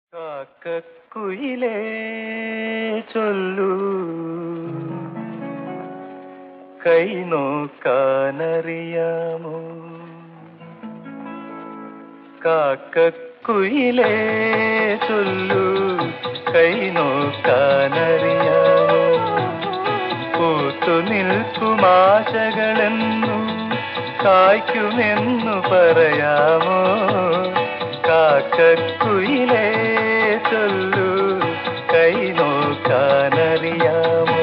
കാക്കക്കുയിലേ ചൊല്ലൂ, കൈ നോക്കാനറിയാമോ? കാക്കക്കുയിലേ ചൊല്ലൂ, കൈ നോക്കാനറിയാമോ? പൂത്തു നിൽക്കുമാശകളെന്നു കായ്ക്കുമെന്നു പറയാമോ? കാക്കക്കുയിലേ ചൊല്ലൂ, കൈ നോക്കാനറിയാമോ?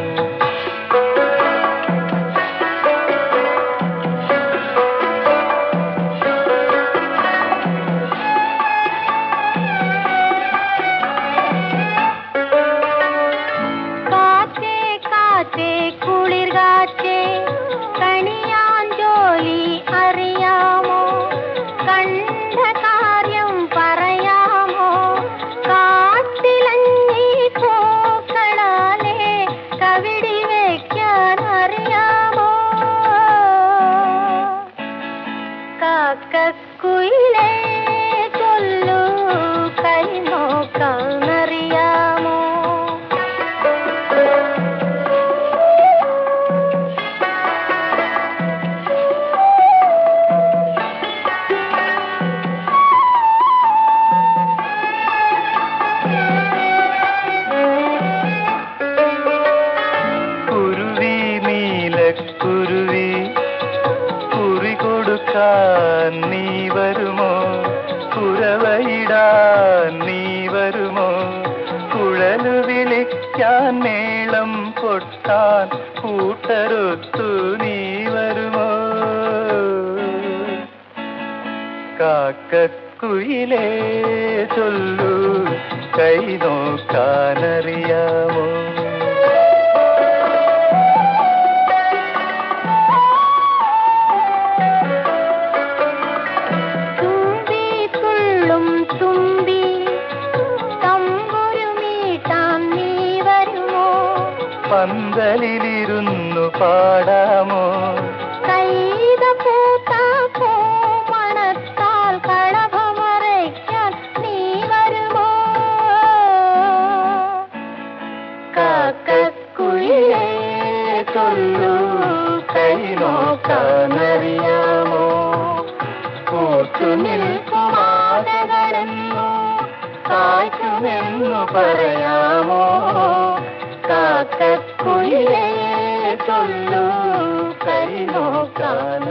കാറ്റേ കാറ്റേ കുളിർ കാറ്റേ, കണിയാൻ ജോലി അറിയാമോ? കണ്ട കാര്യം പറയാമോ? കാട്ടിലഞ്ഞി പൂക്കളാലേ കവിടി വയ്ക്കാൻ അറിയാമോ? കാക്കക്കുയിലേ ചൊല്ലൂ, കൈ നോക്കാനറിയാമോ? കുരുവി കുറി കൊടുക്കാൻ നീ വരുമോ? കുരവയിടാൻ നീ വരുമോ? കുഴലു വിളിക്കാൻ മേളം കൊട്ടാൻ കൂട്ടരൊത്തു നീ വരുമോ? കാക്കക്കുയിലേ ചൊല്ലൂ, കൈ നോക്കാനറിയാമോ? തുമ്പി തമ്പുരുമീട്ടാം നീ വരുമോ? പന്തലിലിരുന്നു പാടാമോ? കൈത പൂത്ത പൂമണത്താൽ കളഭമറയ്ക്കാൻ നീ വരുമോ? കാക്കക്കുയിലേ ചൊല്ലൂ, കൈ നോക്കാനറിയാമോ? പൂത്തു നിൽക്കുമാശകളെന്നു കായ്ക്കുമെന്നു പറയാമോ? കാക്കക്കുയിലേ ചൊല്ലൂ, കൈ നോക്കാൻ